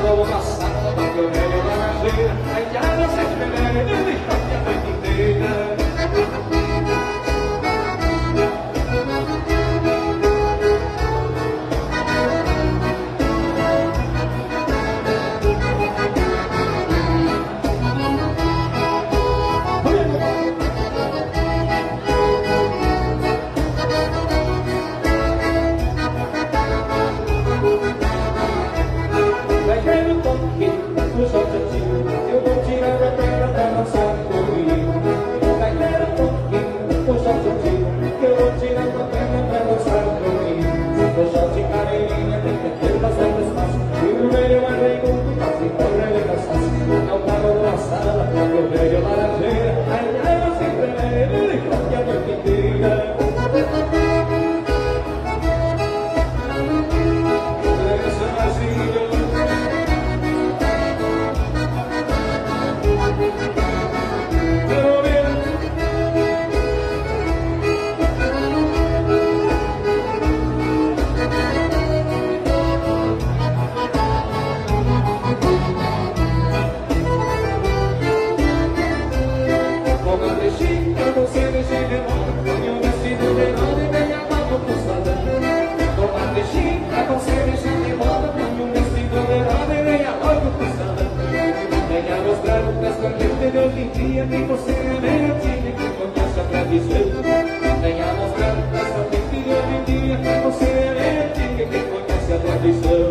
vou passar porque eu venho da lajeira. Aí já não sei esperar, eu deixo a minha noite inteira. Eu vou tirar a pedra pra dançar comigo. Vai ter um pouquinho, puxa o tio. Eu vou tirar a pedra pra dançar comigo. Puxa o tio, careirinha, tem que ter bastante espaço. E no meio mais bem muito fácil, então ele cansaço. Não paro numa sala, eu vejo a laranjeira. Aí eu sempre ele que a noite inteira. Hoje em dia que você é meio time que conhece a tradição. Venha mostrar essa gente de hoje em dia que você é meio time que conhece a tradição.